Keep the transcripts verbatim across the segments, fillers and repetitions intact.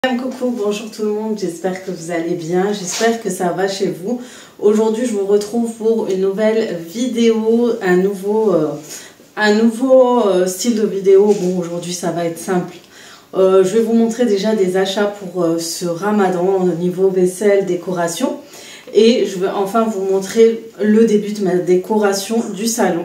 Coucou, bonjour tout le monde, j'espère que vous allez bien, j'espère que ça va chez vous. Aujourd'hui je vous retrouve pour une nouvelle vidéo, un nouveau, euh, un nouveau euh, style de vidéo. Bon, aujourd'hui ça va être simple. Euh, je vais vous montrer déjà des achats pour euh, ce ramadan au niveau vaisselle, décoration. Et je vais enfin vous montrer le début de ma décoration du salon.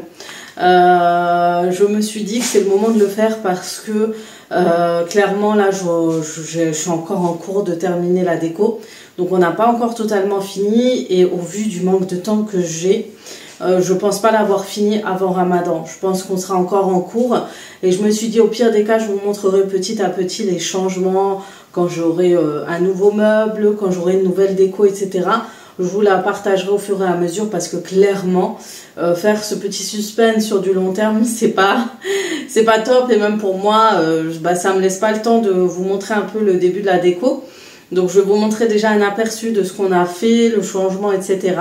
Euh, je me suis dit que c'est le moment de le faire parce que euh, clairement là je, je, je suis encore en cours de terminer la déco, donc on n'a pas encore totalement fini et au vu du manque de temps que j'ai, euh, je pense pas l'avoir fini avant Ramadan. Je pense qu'on sera encore en cours et je me suis dit au pire des cas je vous montrerai petit à petit les changements quand j'aurai euh, un nouveau meuble, quand j'aurai une nouvelle déco, etc. Je vous la partagerai au fur et à mesure parce que clairement euh, faire ce petit suspense sur du long terme c'est pas c'est pas top, et même pour moi euh, bah, ça me laisse pas le temps de vous montrer un peu le début de la déco. Donc je vais vous montrer déjà un aperçu de ce qu'on a fait, le changement, etc.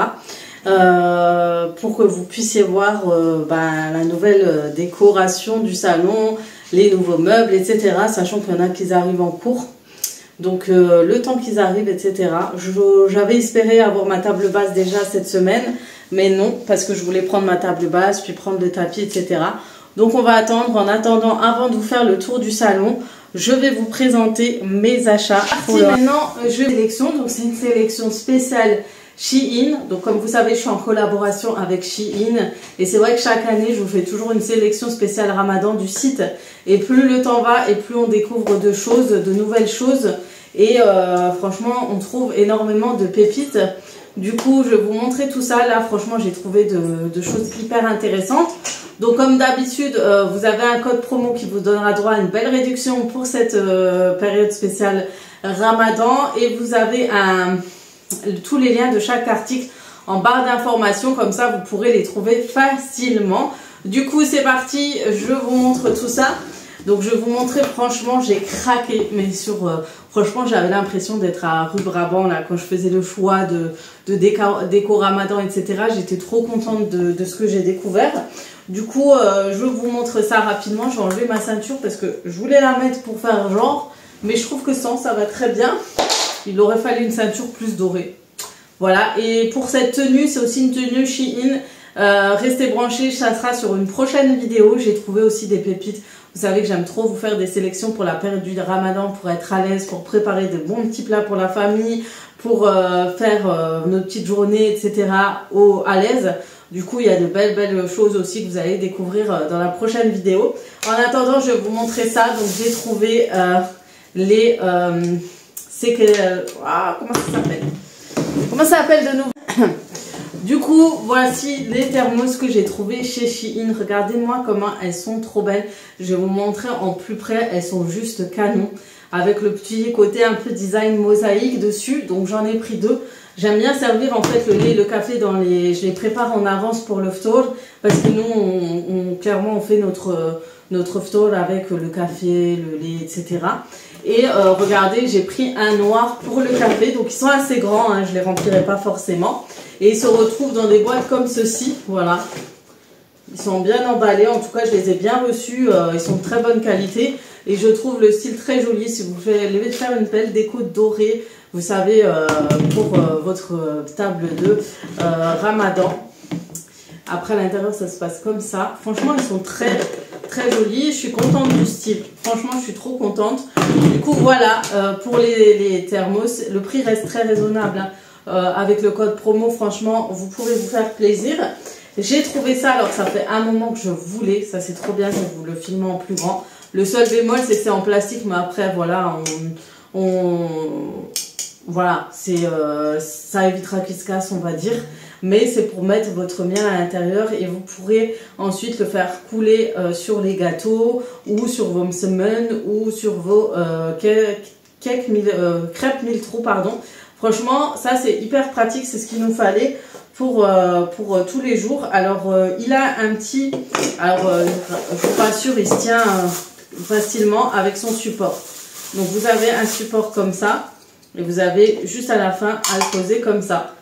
Euh, pour que vous puissiez voir euh, bah, la nouvelle décoration du salon, les nouveaux meubles, etc. Sachant qu'il y en a qui arrivent en cours. Donc euh, le temps qu'ils arrivent, et cetera. J'avais espéré avoir ma table basse déjà cette semaine, mais non, parce que je voulais prendre ma table basse, puis prendre le tapis, et cetera. Donc on va attendre. En attendant, avant de vous faire le tour du salon, je vais vous présenter mes achats. Pour le... Maintenant, je vais sélection. Donc c'est une sélection spéciale Shein. Donc comme vous savez, je suis en collaboration avec Shein. Et c'est vrai que chaque année, je vous fais toujours une sélection spéciale Ramadan du site. Et plus le temps va et plus on découvre de choses, de nouvelles choses. Et euh, franchement, on trouve énormément de pépites. Du coup, je vais vous montrer tout ça. Là, franchement, j'ai trouvé de, de choses hyper intéressantes. Donc comme d'habitude, euh, vous avez un code promo qui vous donnera droit à une belle réduction pour cette euh, période spéciale Ramadan. Et vous avez un, tous les liens de chaque article en barre d'informations. Comme ça, vous pourrez les trouver facilement. Du coup, c'est parti. Je vous montre tout ça. Donc je vais vous montrer, franchement j'ai craqué, mais sur, euh, franchement j'avais l'impression d'être à rue Brabant là, quand je faisais le choix de, de déco, déco Ramadan, et cetera. J'étais trop contente de, de ce que j'ai découvert. Du coup euh, je vous montre ça rapidement. J'ai enlevé ma ceinture parce que je voulais la mettre pour faire genre, mais je trouve que sans ça va très bien. Il aurait fallu une ceinture plus dorée. Voilà, et pour cette tenue, c'est aussi une tenue Shein. Euh, restez branchés, ça sera sur une prochaine vidéo. J'ai trouvé aussi des pépites. Vous savez que j'aime trop vous faire des sélections pour la période du Ramadan, pour être à l'aise, pour préparer de bons petits plats pour la famille, pour euh, faire euh, nos petites journées, et cetera au, à l'aise. Du coup, il y a de belles, belles choses aussi que vous allez découvrir euh, dans la prochaine vidéo. En attendant, je vais vous montrer ça. Donc, j'ai trouvé euh, les... Euh, c'est que... Ah, comment ça s'appelle Comment ça s'appelle de nouveau Du coup, voici les thermos que j'ai trouvés chez Shein. Regardez-moi comment elles sont trop belles. Je vais vous montrer en plus près. Elles sont juste canon. Avec le petit côté un peu design mosaïque dessus. Donc j'en ai pris deux. J'aime bien servir en fait le lait et le café dans les... Je les prépare en avance pour le ftour. Parce que nous, on, on, clairement, on fait notre, notre ftour avec le café, le lait, et cetera. Et euh, regardez, j'ai pris un noir pour le café. Donc ils sont assez grands, hein, je ne les remplirai pas forcément. Et ils se retrouvent dans des boîtes comme ceci, voilà. Ils sont bien emballés, en tout cas je les ai bien reçus, euh, ils sont de très bonne qualité. Et je trouve le style très joli. Si vous voulez faire une belle déco dorée, vous savez, euh, pour euh, votre table de euh, Ramadan. Après à l'intérieur ça se passe comme ça. Franchement ils sont très très jolis. Je suis contente du style. Franchement je suis trop contente. Du coup voilà, euh, pour les, les thermos, le prix reste très raisonnable, hein. Euh, avec le code promo, franchement, vous pourrez vous faire plaisir. J'ai trouvé ça, alors ça fait un moment que je voulais, ça c'est trop bien, je vais vous le filmer en plus grand. Le seul bémol, c'est que c'est en plastique, mais après, voilà, on, on voilà, c'est, euh, ça évitera qu'il se casse, on va dire. Mais c'est pour mettre votre miel à l'intérieur et vous pourrez ensuite le faire couler euh, sur les gâteaux ou sur vos msemen ou sur vos euh, cakes, mille, euh, crêpes mille trous, pardon. Franchement, ça c'est hyper pratique, c'est ce qu'il nous fallait pour, euh, pour euh, tous les jours. Alors, euh, il a un petit... Alors, euh, je vous rassure, il se tient euh, facilement avec son support. Donc, vous avez un support comme ça et vous avez juste à la fin à le poser comme ça.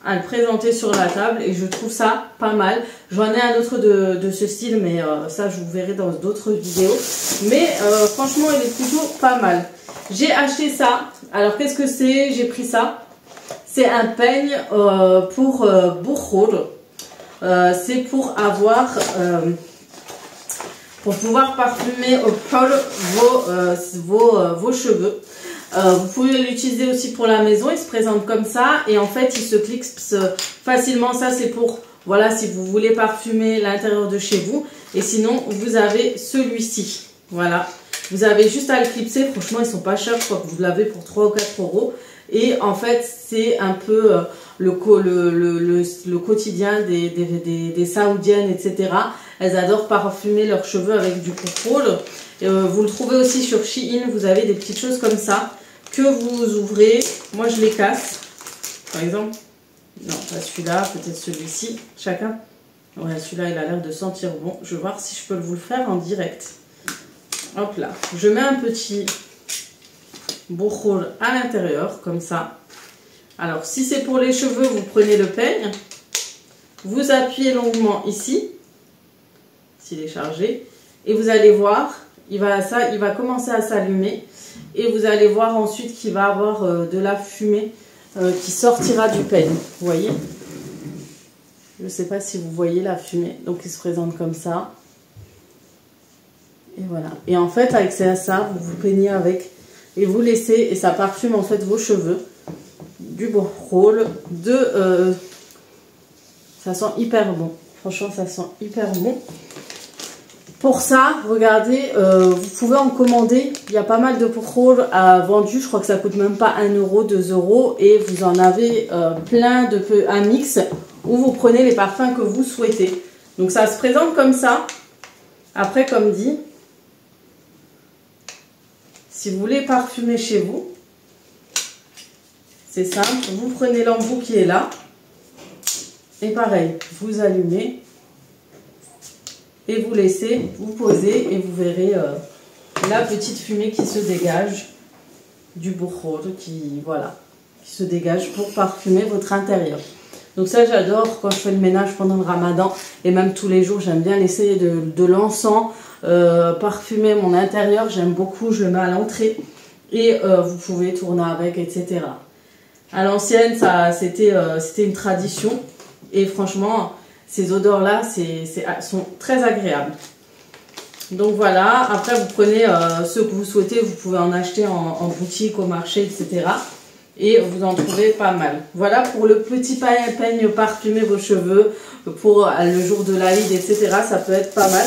à le présenter sur la table et je trouve ça pas mal. J'en ai un autre de, de ce style, mais euh, ça je vous verrai dans d'autres vidéos. Mais euh, franchement, il est plutôt pas mal. J'ai acheté ça. Alors qu'est-ce que c'est? J'ai pris ça. C'est un peigne euh, pour euh, Bourrol. Euh, c'est pour avoir, euh, pour pouvoir parfumer au poil vos, euh, vos, euh, vos cheveux. Euh, vous pouvez l'utiliser aussi pour la maison, il se présente comme ça et en fait il se clipse facilement. Ça c'est pour, voilà, si vous voulez parfumer l'intérieur de chez vous. Et sinon vous avez celui-ci, voilà, vous avez juste à le clipser. Franchement ils sont pas chers, je crois que vous l'avez pour trois ou quatre euros. Et en fait c'est un peu euh, le, le, le, le, le quotidien des, des, des, des saoudiennes, et cetera. Elles adorent parfumer leurs cheveux avec du Bourrol. Euh, vous le trouvez aussi sur Shein, vous avez des petites choses comme ça que vous ouvrez. Moi je les casse par exemple, non pas celui-là, peut-être celui-ci, chacun. Ouais, celui-là il a l'air de sentir bon. Je vais voir si je peux vous le faire en direct. Hop là, je mets un petit Bourrol à l'intérieur comme ça. Alors si c'est pour les cheveux, vous prenez le peigne, vous appuyez longuement ici s'il est chargé et vous allez voir, il va, ça, il va commencer à s'allumer. Et vous allez voir ensuite qu'il va avoir euh, de la fumée euh, qui sortira du peigne. Vous voyez? Je ne sais pas si vous voyez la fumée. Donc il se présente comme ça. Et voilà. Et en fait avec ça, vous vous peignez avec et vous laissez et ça parfume en fait vos cheveux. Du Bourrol. De, euh, ça sent hyper bon. Franchement ça sent hyper bon. Pour ça, regardez, euh, vous pouvez en commander. Il y a pas mal de Bourrol à vendu. Je crois que ça coûte même pas un euro, deux euros. Et vous en avez euh, plein de peu, un mix où vous prenez les parfums que vous souhaitez. Donc ça se présente comme ça. Après, comme dit, si vous voulez parfumer chez vous, c'est simple. Vous prenez l'embout qui est là. Et pareil, vous allumez. Et vous laissez, vous posez et vous verrez euh, la petite fumée qui se dégage du Bourrol, qui, voilà, qui se dégage pour parfumer votre intérieur. Donc ça j'adore quand je fais le ménage pendant le ramadan et même tous les jours, j'aime bien laisser de, de l'encens euh, parfumer mon intérieur. J'aime beaucoup, je le mets à l'entrée et euh, vous pouvez tourner avec, et cetera. À l'ancienne, ça c'était euh, c'était une tradition et franchement, ces odeurs-là sont très agréables. Donc voilà, après vous prenez euh, ce que vous souhaitez, vous pouvez en acheter en, en boutique, au marché, et cetera. Et vous en trouvez pas mal. Voilà pour le petit peigne parfumer vos cheveux pour euh, le jour de l'Aïd, et cetera. Ça peut être pas mal.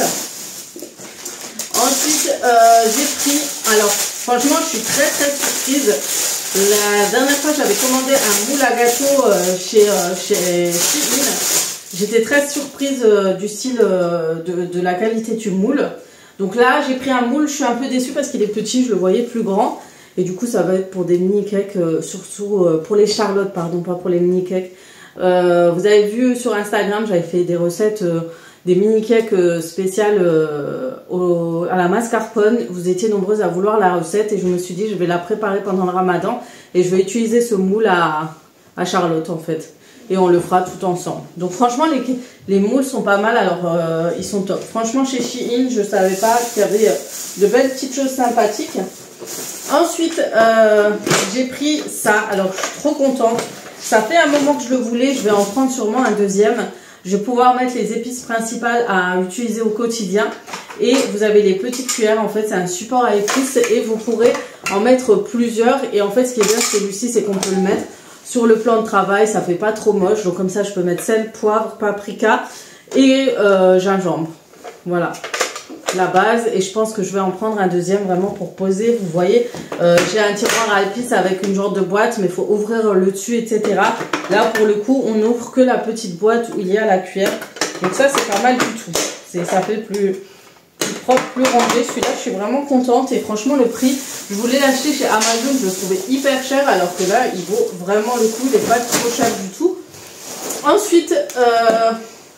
Ensuite, euh, j'ai pris, alors franchement je suis très très surprise. La dernière fois j'avais commandé un moule à gâteau euh, chez, euh, chez Shein. J'étais très surprise euh, du style, euh, de, de la qualité du moule. Donc là, j'ai pris un moule, je suis un peu déçue parce qu'il est petit, je le voyais plus grand. Et du coup, ça va être pour des mini-cakes, euh, surtout euh, pour les charlottes, pardon, pas pour les mini-cakes. Euh, vous avez vu sur Instagram, j'avais fait des recettes, euh, des mini-cakes euh, spéciales euh, au, à la mascarpone. Vous étiez nombreuses à vouloir la recette et je me suis dit, je vais la préparer pendant le ramadan. Et je vais utiliser ce moule à, à charlotte en fait. Et on le fera tout ensemble. Donc franchement les, les moules sont pas mal, alors euh, ils sont top. Franchement chez Shein je savais pas qu'il y avait de belles petites choses sympathiques. Ensuite euh, j'ai pris ça, alors je suis trop contente. Ça fait un moment que je le voulais, je vais en prendre sûrement un deuxième. Je vais pouvoir mettre les épices principales à utiliser au quotidien. Et vous avez les petites cuillères, en fait c'est un support à épices et vous pourrez en mettre plusieurs. Et en fait ce qui est bien celui-ci c'est qu'on peut le mettre sur le plan de travail, ça fait pas trop moche. Donc comme ça, je peux mettre sel, poivre, paprika et euh, gingembre. Voilà, la base. Et je pense que je vais en prendre un deuxième vraiment pour poser. Vous voyez, euh, j'ai un tiroir à épices avec une genre de boîte, mais il faut ouvrir le dessus, et cetera. Là, pour le coup, on n'ouvre que la petite boîte où il y a la cuillère. Donc ça, c'est pas mal du tout. Ça fait plus... plus propre, plus rangé. Celui-là, je suis vraiment contente. Et franchement, le prix, je voulais l'acheter chez Amazon, je le trouvais hyper cher, alors que là, il vaut vraiment le coup. Il n'est pas trop cher du tout. Ensuite, euh,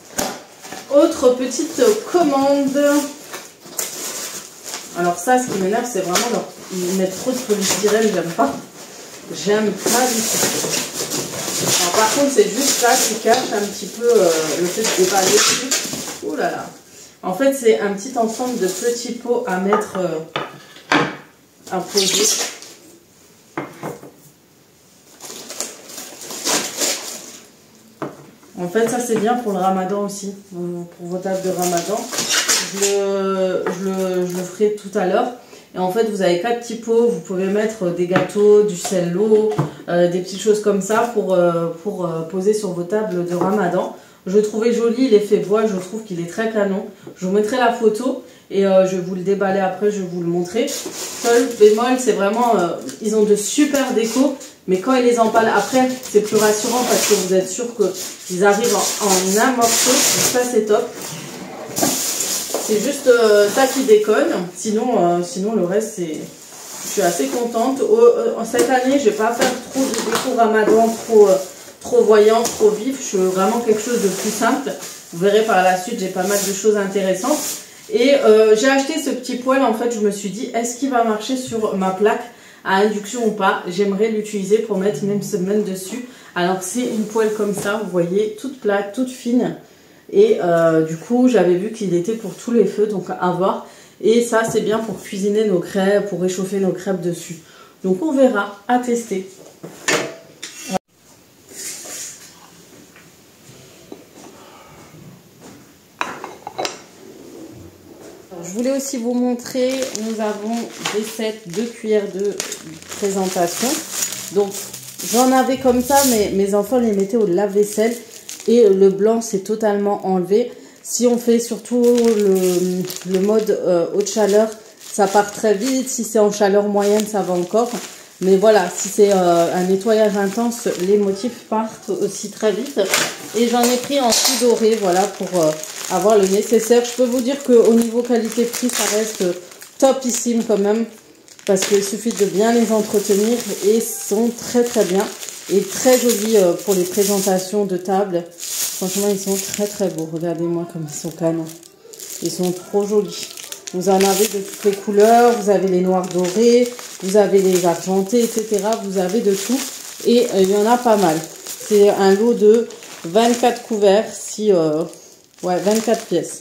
autre petite commande. Alors ça, ce qui m'énerve, c'est vraiment leur... ils mettent trop de polystyrène, j'aime pas. J'aime pas du tout. Alors, par contre, c'est juste ça qui cache un petit peu euh, le fait de déballer dessus. Ouh là là. En fait, c'est un petit ensemble de petits pots à mettre euh, à poser. En fait, ça c'est bien pour le ramadan aussi, pour vos tables de ramadan. Je le, je le, je le ferai tout à l'heure. Et en fait, vous avez quatre petits pots, vous pouvez mettre des gâteaux, du cello, euh, des petites choses comme ça pour, euh, pour euh, poser sur vos tables de ramadan. Je le trouvais joli, l'effet bois, je trouve qu'il est très canon. Je vous mettrai la photo et euh, je vais vous le déballer après, je vais vous le montrer. Seul bémol, c'est vraiment, euh, ils ont de super déco, mais quand ils les emballent après, c'est plus rassurant parce que vous êtes sûr qu'ils arrivent en, en un morceau. Donc ça, c'est top. C'est juste euh, ça qui déconne. Sinon, euh, sinon le reste, c'est... Je suis assez contente. Oh, euh, cette année, je ne vais pas faire trop de déco ramadan, trop... Euh, trop voyant, trop vif, je veux vraiment quelque chose de plus simple. Vous verrez par la suite, j'ai pas mal de choses intéressantes. Et euh, j'ai acheté ce petit poêle, en fait, je me suis dit, est-ce qu'il va marcher sur ma plaque à induction ou pas? J'aimerais l'utiliser pour mettre même semaine dessus. Alors c'est une poêle comme ça, vous voyez, toute plate, toute fine. Et euh, du coup, j'avais vu qu'il était pour tous les feux, donc à voir. Et ça, c'est bien pour cuisiner nos crêpes, pour réchauffer nos crêpes dessus. Donc on verra, à tester. Je voulais aussi vous montrer, nous avons des sets de cuillères de présentation. Donc j'en avais comme ça, mais mes enfants les mettaient au lave-vaisselle et le blanc s'est totalement enlevé. Si on fait surtout le, le mode euh, haute chaleur, ça part très vite. Si c'est en chaleur moyenne, ça va encore. Mais voilà, si c'est euh, un nettoyage intense, les motifs partent aussi très vite. Et j'en ai pris en tout doré, voilà, pour euh, avoir le nécessaire. Je peux vous dire qu'au niveau qualité-prix, ça reste topissime quand même. Parce qu'il suffit de bien les entretenir et ils sont très très bien. Et très jolis euh, pour les présentations de table. Franchement, ils sont très très beaux. Regardez-moi comme ils sont canons. Ils sont trop jolis. Vous en avez de toutes les couleurs, vous avez les noirs dorés, vous avez les argentés, et cetera. Vous avez de tout et euh, il y en a pas mal. C'est un lot de vingt-quatre couverts, si, euh, ouais, vingt-quatre pièces.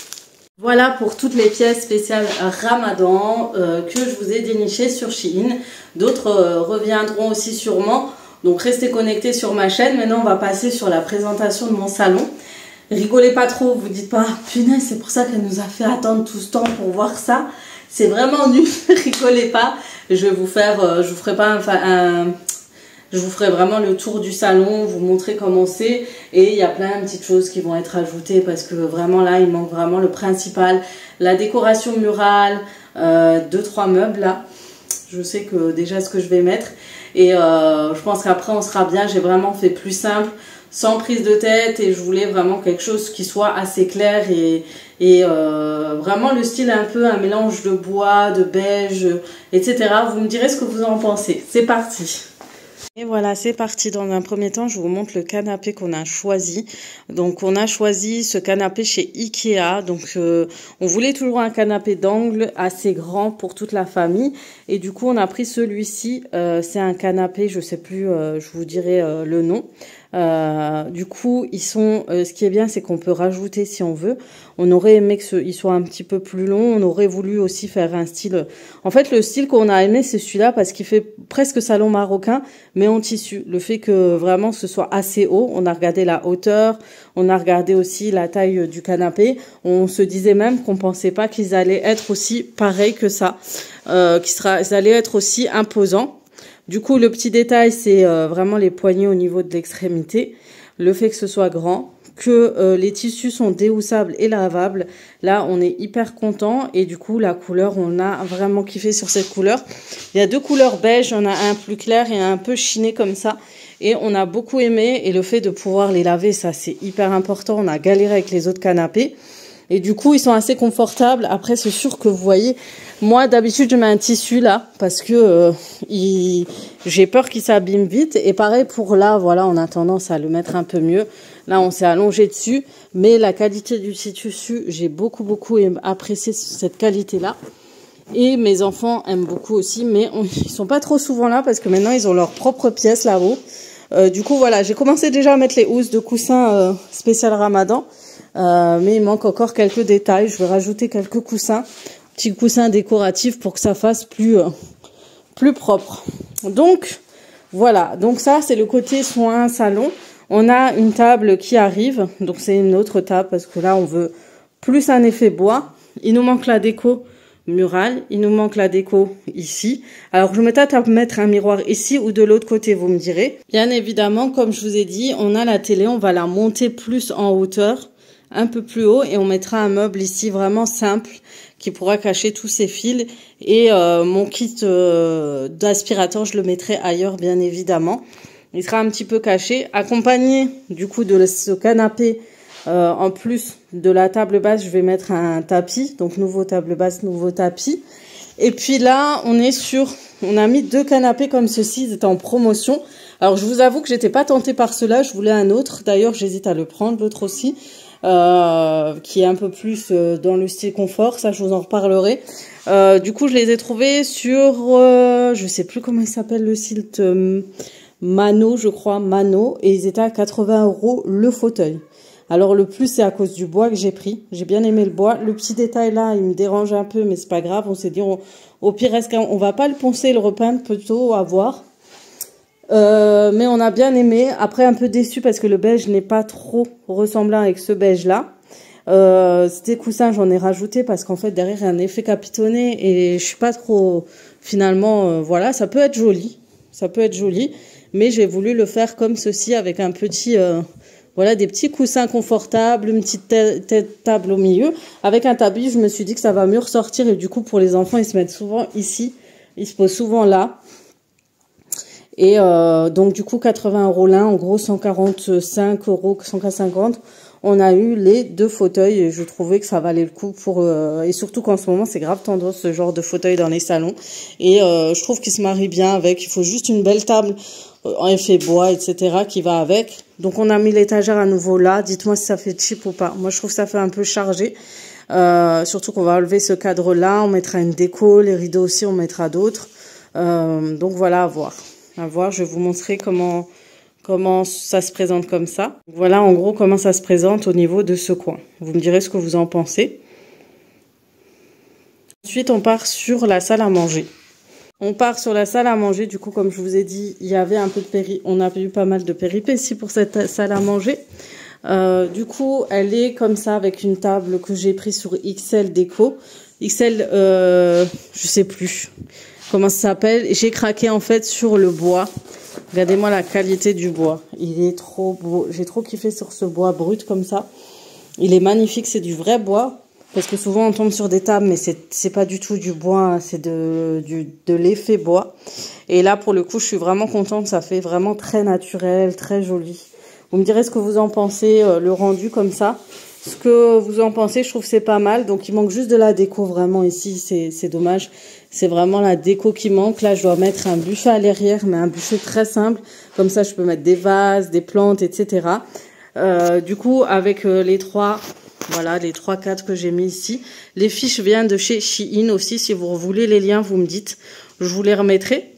Voilà pour toutes les pièces spéciales Ramadan euh, que je vous ai dénichées sur Shein. D'autres euh, reviendront aussi sûrement. Donc restez connectés sur ma chaîne. Maintenant, on va passer sur la présentation de mon salon. Rigolez pas trop, vous dites pas, punaise, c'est pour ça qu'elle nous a fait attendre tout ce temps pour voir ça. C'est vraiment nul, rigolez pas. Je vais vous faire, euh, je vous ferai pas un, un, je vous ferai vraiment le tour du salon, vous montrer comment c'est. Et il y a plein de petites choses qui vont être ajoutées parce que vraiment là, il manque vraiment le principal. La décoration murale, euh, deux, trois meubles là. Je sais que déjà ce que je vais mettre. Et euh, je pense qu'après on sera bien, j'ai vraiment fait plus simple. Sans prise de tête et je voulais vraiment quelque chose qui soit assez clair et, et euh, vraiment le style un peu un mélange de bois, de beige, et cetera. Vous me direz ce que vous en pensez. C'est parti. Et voilà, c'est parti. Dans un premier temps, je vous montre le canapé qu'on a choisi. Donc, on a choisi ce canapé chez Ikea. Donc, euh, on voulait toujours un canapé d'angle assez grand pour toute la famille. Et du coup, on a pris celui-ci. Euh, c'est un canapé, je sais plus, euh, je vous dirai euh, le nom. Euh, du coup, ils sont. Euh, ce qui est bien, c'est qu'on peut rajouter si on veut. On aurait aimé qu'ils soient un petit peu plus longs. On aurait voulu aussi faire un style. En fait, le style qu'on a aimé, c'est celui-là parce qu'il fait presque salon marocain, mais en tissu. Le fait que vraiment ce soit assez haut. On a regardé la hauteur. On a regardé aussi la taille du canapé. On se disait même qu'on pensait pas qu'ils allaient être aussi pareils que ça, euh, qu'ils sera, ils allaient être aussi imposants. Du coup, le petit détail, c'est euh, vraiment les poignées au niveau de l'extrémité. Le fait que ce soit grand, que euh, les tissus sont déhoussables et lavables. Là, on est hyper content. Et du coup, la couleur, on a vraiment kiffé sur cette couleur. Il y a deux couleurs beige. On a un plus clair et un peu chiné comme ça. Et on a beaucoup aimé. Et le fait de pouvoir les laver, ça, c'est hyper important. On a galéré avec les autres canapés. Et du coup, ils sont assez confortables. Après, c'est sûr que vous voyez... Moi, d'habitude, je mets un tissu là parce que euh, il... j'ai peur qu'il s'abîme vite. Et pareil pour là, voilà, on a tendance à le mettre un peu mieux. Là, on s'est allongé dessus. Mais la qualité du tissu, j'ai beaucoup, beaucoup apprécié cette qualité-là. Et mes enfants aiment beaucoup aussi. Mais on... ils sont pas trop souvent là parce que maintenant, ils ont leur propre pièce là-haut. Euh, du coup, voilà, j'ai commencé déjà à mettre les housses de coussins euh, spécial Ramadan. Euh, mais il manque encore quelques détails. Je vais rajouter quelques coussins, petits coussins décoratifs pour que ça fasse plus, euh, plus propre. Donc, voilà. Donc ça, c'est le côté soin salon. On a une table qui arrive. Donc, c'est une autre table parce que là, on veut plus un effet bois. Il nous manque la déco murale. Il nous manque la déco ici. Alors, je me tâte à mettre un miroir ici ou de l'autre côté, vous me direz. Bien évidemment, comme je vous ai dit, on a la télé. On va la monter plus en hauteur, un peu plus haut, et on mettra un meuble ici vraiment simple qui pourra cacher tous ces fils. Et euh, mon kit euh, d'aspirateur, je le mettrai ailleurs, bien évidemment. Il sera un petit peu caché, accompagné du coup de ce canapé. Euh, en plus de la table basse, je vais mettre un tapis. Donc, nouveau table basse, nouveau tapis. Et puis là, on est sur... On a mis deux canapés comme ceci, ils étaient en promotion. Alors, je vous avoue que j'étais pas tentée par cela. Je voulais un autre. D'ailleurs, j'hésite à le prendre, l'autre aussi. Euh, qui est un peu plus euh, dans le style confort. Ça, je vous en reparlerai. Euh, du coup, je les ai trouvés sur... Euh, je sais plus comment il s'appelle le site... Euh, Mano, je crois. Mano. Et ils étaient à quatre-vingts euros le fauteuil. Alors, le plus, c'est à cause du bois que j'ai pris. J'ai bien aimé le bois. Le petit détail là, il me dérange un peu, mais c'est pas grave. On s'est dit, on, au pire, est-ce qu'on va pas le poncer et le repeindre, plutôt, à voir. Euh, mais on a bien aimé. Après, un peu déçu parce que le beige n'est pas trop ressemblant avec ce beige-là. Euh, ces coussins, j'en ai rajouté parce qu'en fait, derrière, il y a un effet capitonné et je suis pas trop... Finalement, euh, voilà, ça peut être joli. Ça peut être joli. Mais j'ai voulu le faire comme ceci avec un petit... Euh, Voilà, des petits coussins confortables, une petite table au milieu. Avec un tapis, je me suis dit que ça va mieux ressortir. Et du coup, pour les enfants, ils se mettent souvent ici. Ils se posent souvent là. Et euh, donc, du coup, quatre-vingts euros l'un. En gros, cent quarante-cinq euros, cent cinquante. On a eu les deux fauteuils. Et je trouvais que ça valait le coup pour... Euh, et surtout qu'en ce moment, c'est grave tendance, ce genre de fauteuil dans les salons. Et euh, je trouve qu'il se marie bien avec. Il faut juste une belle table en effet bois, et cetera qui va avec. Donc, on a mis l'étagère à nouveau là. Dites-moi si ça fait cheap ou pas. Moi, je trouve que ça fait un peu chargé. Euh, surtout qu'on va enlever ce cadre-là. On mettra une déco. Les rideaux aussi, on mettra d'autres. Euh, donc, voilà, à voir. À voir. Je vais vous montrer comment, comment ça se présente comme ça. Voilà, en gros, comment ça se présente au niveau de ce coin. Vous me direz ce que vous en pensez. Ensuite, on part sur la salle à manger. On part sur la salle à manger. Du coup, comme je vous ai dit, il y avait un peu de péri... On a eu pas mal de péripéties pour cette salle à manger. Euh, du coup, elle est comme ça avec une table que j'ai prise sur X L Déco. X L, euh, je sais plus comment ça s'appelle. J'ai craqué en fait sur le bois. Regardez-moi la qualité du bois. Il est trop beau. J'ai trop kiffé sur ce bois brut comme ça. Il est magnifique. C'est du vrai bois. Parce que souvent on tombe sur des tables, mais c'est c'est pas du tout du bois, c'est de du de l'effet bois. Et là pour le coup, je suis vraiment contente, ça fait vraiment très naturel, très joli. Vous me direz ce que vous en pensez, euh, le rendu comme ça. Ce que vous en pensez, je trouve que c'est pas mal. Donc il manque juste de la déco vraiment ici, c'est c'est dommage. C'est vraiment la déco qui manque. Là, je dois mettre un buffet à l'arrière, mais un buffet très simple. Comme ça, je peux mettre des vases, des plantes, et cetera. Euh, du coup, avec euh, les trois... Voilà, les trois quatre que j'ai mis ici. Les fiches viennent de chez Shein aussi. Si vous voulez les liens, vous me dites. Je vous les remettrai.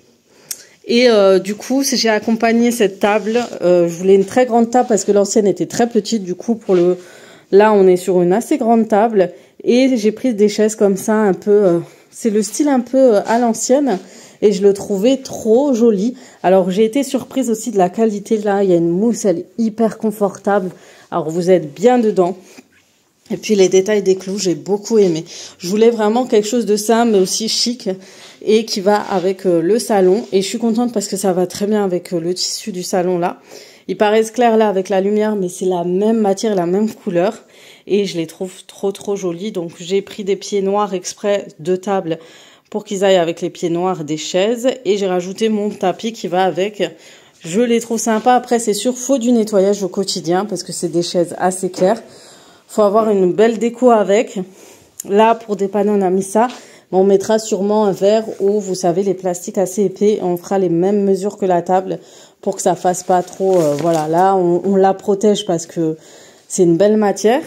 Et euh, du coup, j'ai accompagné cette table. Euh, je voulais une très grande table parce que l'ancienne était très petite. Du coup, pour le là, on est sur une assez grande table. Et j'ai pris des chaises comme ça, un peu... Euh... C'est le style un peu euh, à l'ancienne. Et je le trouvais trop joli. Alors, j'ai été surprise aussi de la qualité. Là, il y a une mousse, elle est hyper confortable. Alors, vous êtes bien dedans. Et puis les détails des clous, j'ai beaucoup aimé. Je voulais vraiment quelque chose de simple, mais aussi chic, et qui va avec euh, le salon. Et je suis contente parce que ça va très bien avec euh, le tissu du salon là. Ils paraissent clairs là avec la lumière, mais c'est la même matière, la même couleur. Et je les trouve trop trop jolis. Donc j'ai pris des pieds noirs exprès de table pour qu'ils aillent avec les pieds noirs des chaises. Et j'ai rajouté mon tapis qui va avec. Je les trouve sympas. Après, c'est sûr, faut du nettoyage au quotidien parce que c'est des chaises assez claires. Faut avoir une belle déco avec. Là, pour dépanner, on a mis ça. Mais on mettra sûrement un verre ou, vous savez, les plastiques assez épais. On fera les mêmes mesures que la table pour que ça fasse pas trop... Euh, voilà, là, on, on la protège parce que c'est une belle matière.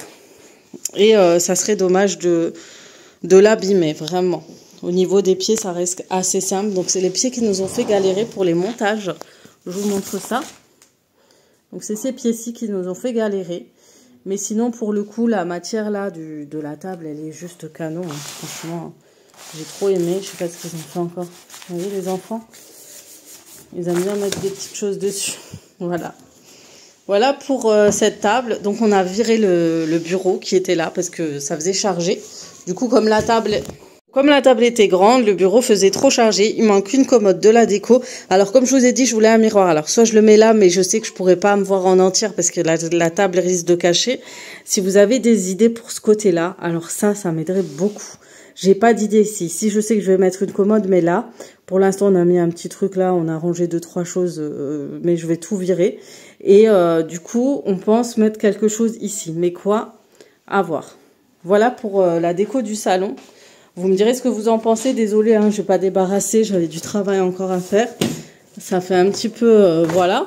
Et euh, ça serait dommage de, de l'abîmer, vraiment. Au niveau des pieds, ça reste assez simple. Donc, c'est les pieds qui nous ont fait galérer pour les montages. Je vous montre ça. Donc c'est ces pieds-ci qui nous ont fait galérer. Mais sinon, pour le coup, la matière là du, de la table, elle est juste canon. Hein. Franchement, j'ai trop aimé. Je sais pas ce qu'ils ont fait encore. Vous voyez les enfants? Ils aiment bien mettre des petites choses dessus. Voilà. Voilà pour euh, cette table. Donc on a viré le, le bureau qui était là parce que ça faisait charger. Du coup, comme la table... Comme la table était grande, le bureau faisait trop chargé. Il manque une commode, de la déco. Alors, comme je vous ai dit, je voulais un miroir. Alors, soit je le mets là, mais je sais que je pourrais pas me voir en entière parce que la, la table risque de cacher. Si vous avez des idées pour ce côté-là, alors ça, ça m'aiderait beaucoup. J'ai pas d'idée ici. Si je sais que je vais mettre une commode, mais là, pour l'instant, on a mis un petit truc là. On a rangé deux, trois choses, euh, mais je vais tout virer. Et euh, du coup, on pense mettre quelque chose ici. Mais quoi? À voir. Voilà pour euh, la déco du salon. Vous me direz ce que vous en pensez. Désolée, hein, je vais pas débarrasser. J'avais du travail encore à faire. Ça fait un petit peu... Euh, voilà.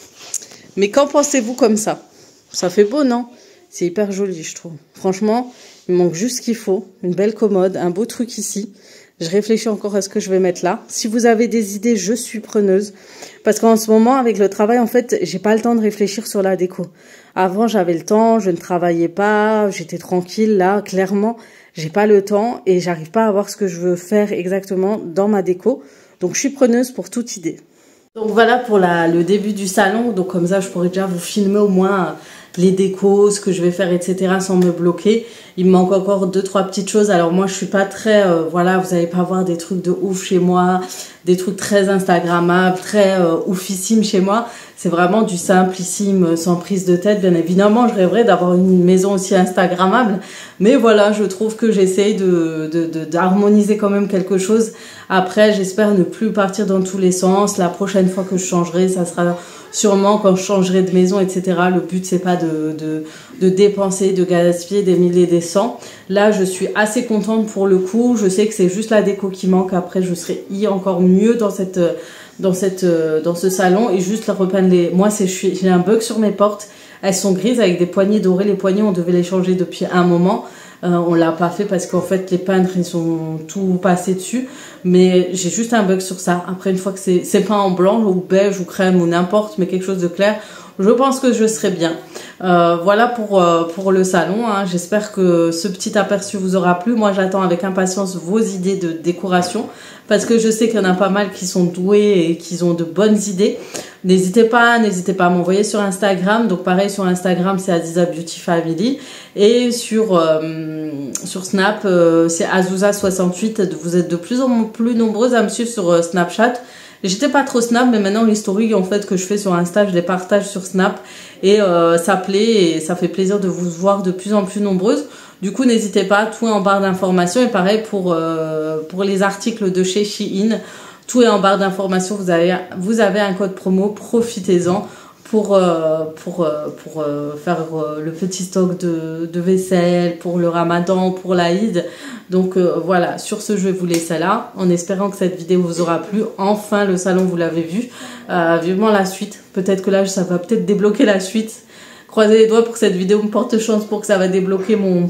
Mais qu'en pensez-vous comme ça? Ça fait beau, non? C'est hyper joli, je trouve. Franchement, il manque juste ce qu'il faut. Une belle commode, un beau truc ici. Je réfléchis encore à ce que je vais mettre là. Si vous avez des idées, je suis preneuse. Parce qu'en ce moment, avec le travail, en fait, j'ai pas le temps de réfléchir sur la déco. Avant, j'avais le temps, je ne travaillais pas, j'étais tranquille. Là, clairement, j'ai pas le temps et j'arrive pas à voir ce que je veux faire exactement dans ma déco. Donc, je suis preneuse pour toute idée. Donc, voilà pour la, le début du salon. Donc, comme ça, je pourrais déjà vous filmer au moins les décos, ce que je vais faire, et cetera sans me bloquer. Il me manque encore deux, trois petites choses. Alors, moi, je suis pas très... Euh, voilà, vous allez pas voir des trucs de ouf chez moi, des trucs très instagrammables, très euh, oufissimes chez moi. C'est vraiment du simplissime, sans prise de tête. Bien évidemment, je rêverais d'avoir une maison aussi instagrammable. Mais voilà, je trouve que j'essaye de, de, de, d'harmoniser quand même quelque chose. Après, j'espère ne plus partir dans tous les sens. La prochaine fois que je changerai, ça sera sûrement quand je changerai de maison, et cetera. Le but, c'est pas de, de, de dépenser, de gaspiller des milliers, des cents. Là, je suis assez contente pour le coup. Je sais que c'est juste la déco qui manque. Après, je serai encore mieux dans cette... dans cette dans ce salon et juste la repeindre les... Moi, c'est j'ai un bug sur mes portes. Elles sont grises avec des poignées dorées. Les poignées, on devait les changer depuis un moment. Euh, on l'a pas fait parce qu'en fait, les peindres, ils sont tout passés dessus. Mais j'ai juste un bug sur ça. Après, une fois que c'est c'est peint en blanc ou beige ou crème ou n'importe, mais quelque chose de clair, je pense que je serai bien. Euh, voilà pour, euh, pour le salon. Hein. J'espère que ce petit aperçu vous aura plu. Moi, j'attends avec impatience vos idées de décoration parce que je sais qu'il y en a pas mal qui sont doués et qui ont de bonnes idées. N'hésitez pas, n'hésitez pas à m'envoyer sur Instagram. Donc pareil, sur Instagram, c'est Aziza Beauty Family. Et sur, euh, sur Snap, euh, c'est Azouza soixante-huit. Vous êtes de plus en plus nombreuses à me suivre sur euh, Snapchat. J'étais pas trop Snap, mais maintenant les stories en fait que je fais sur Insta, je les partage sur Snap et euh, ça plaît et ça fait plaisir de vous voir de plus en plus nombreuses. Du coup, n'hésitez pas, tout est en barre d'informations et pareil pour euh, pour les articles de chez Shein, tout est en barre d'informations. Vous avez vous avez un code promo, profitez-en pour euh, pour euh, pour euh, faire euh, le petit stock de de vaisselle pour le Ramadan, pour l'Aïd. Donc euh, voilà, sur ce, je vais vous laisser là, en espérant que cette vidéo vous aura plu. Enfin, le salon, vous l'avez vu. Euh, vivement la suite. Peut-être que là, ça va peut-être débloquer la suite. Croisez les doigts pour que cette vidéo me porte chance, pour que ça va débloquer mon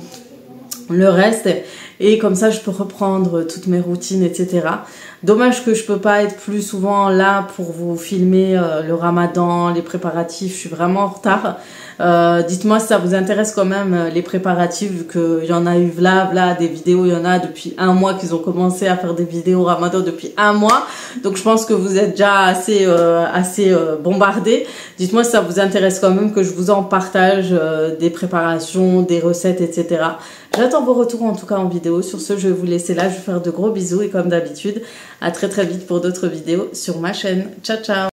le reste. Et comme ça, je peux reprendre toutes mes routines, et cetera. Dommage que je peux pas être plus souvent là pour vous filmer euh, le Ramadan, les préparatifs. Je suis vraiment en retard. Euh, dites-moi si ça vous intéresse quand même les préparatifs, vu qu'il y en a eu là, là, des vidéos, il y en a depuis un mois qu'ils ont commencé à faire des vidéos Ramadan depuis un mois. Donc je pense que vous êtes déjà assez, euh, assez euh, bombardés. Dites-moi si ça vous intéresse quand même que je vous en partage euh, des préparations, des recettes, et cetera. J'attends vos retours en tout cas en vidéo. Sur ce, je vais vous laisser là. Je vais faire de gros bisous et comme d'habitude, à très très vite pour d'autres vidéos sur ma chaîne. Ciao, ciao!